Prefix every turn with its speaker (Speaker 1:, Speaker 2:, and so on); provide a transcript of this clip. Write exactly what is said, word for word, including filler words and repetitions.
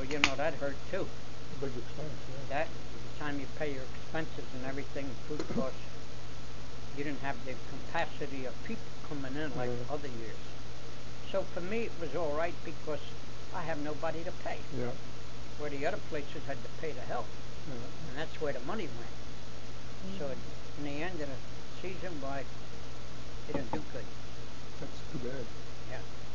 Speaker 1: you know, that hurt too.
Speaker 2: Big expense, yeah.
Speaker 1: That, the time you pay your expenses and everything, food costs, you didn't have the capacity of people coming in like
Speaker 2: Yeah.
Speaker 1: other years. So for me, it was all right because I have nobody to pay.
Speaker 2: Yeah.
Speaker 1: Where the other places had to pay the help,
Speaker 2: Yeah.
Speaker 1: and that's where the money went. So in the end of the season, why, they didn't do good.
Speaker 2: That's too bad.
Speaker 1: Yeah.